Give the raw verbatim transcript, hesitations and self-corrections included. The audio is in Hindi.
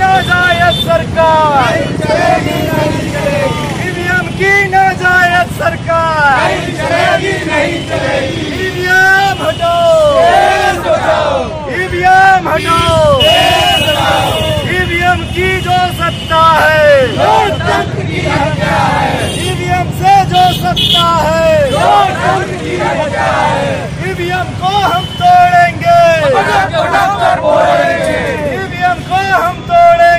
नाजायज सरकार, ईवीएम की नाजायज सरकार, ईवीएम हटाओ, ईवीएम हटाओ, ईवीएम की जो सत्ता है, लोकतंत्र की हत्या है, ईवीएम से जो सत्ता है, लोकतंत्र की हत्या है, ईवीएम को हम तोड़ेंगे, ईवीएम को हम तोड़ेंगे।